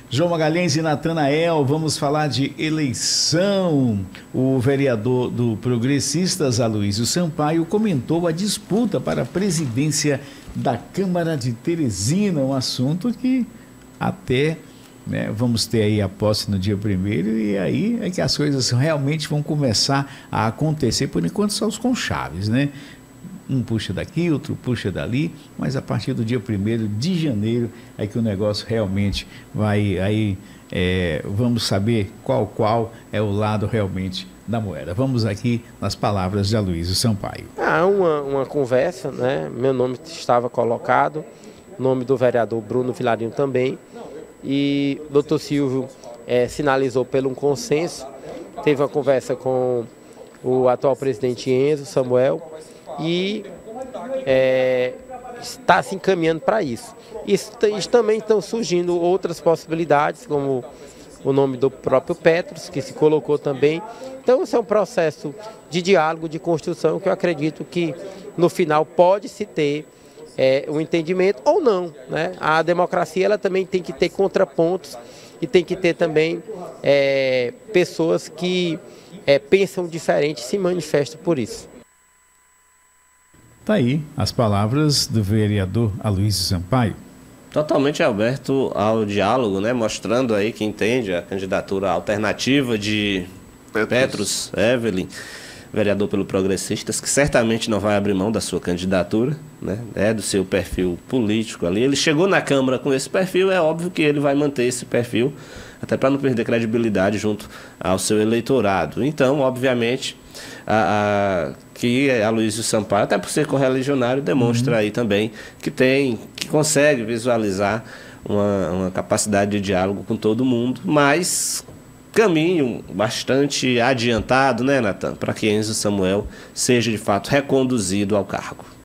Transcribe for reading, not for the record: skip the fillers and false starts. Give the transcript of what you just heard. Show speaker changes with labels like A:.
A: João Magalhães e Natanael, vamos falar de eleição. O vereador do Progressistas, Aloysio Sampaio, comentou a disputa para a presidência da Câmara de Teresina, um assunto que até, né, vamos ter aí a posse no dia 1º, e aí é que as coisas realmente vão começar a acontecer. Por enquanto só os conchaves, né? Um puxa daqui, outro puxa dali, mas a partir do dia 1º de janeiro é que o negócio realmente vai aí, vamos saber qual é o lado realmente da moeda. Vamos aqui nas palavras de Aloysio Sampaio.
B: Uma conversa, né? Meu nome estava colocado, nome do vereador Bruno Vilarinho também, e o doutor Silvio sinalizou pelo um consenso, teve uma conversa com o atual presidente Enzo Samuel, e está se encaminhando para isso. Também estão surgindo outras possibilidades, como o nome do próprio Petros, que se colocou também. Então, esse é um processo de diálogo, de construção, que eu acredito que no final pode-se ter um entendimento ou não, né? A democracia ela também tem que ter contrapontos e tem que ter também pessoas que pensam diferente e se manifestam por isso.
A: Está aí as palavras do vereador Aloysio Sampaio.
C: Totalmente aberto ao diálogo, né? Mostrando aí que entende a candidatura alternativa de Petros Evelyn, vereador pelo Progressistas, que certamente não vai abrir mão da sua candidatura, né? Do seu perfil político ali. Ele chegou na Câmara com esse perfil, é óbvio que ele vai manter esse perfil, até para não perder credibilidade junto ao seu eleitorado. Então, obviamente, que Aloysio Sampaio, até por ser correligionário, demonstra aí também que consegue visualizar uma capacidade de diálogo com todo mundo, mas caminho bastante adiantado, né, Natan, para que Enzo Samuel seja de fato reconduzido ao cargo.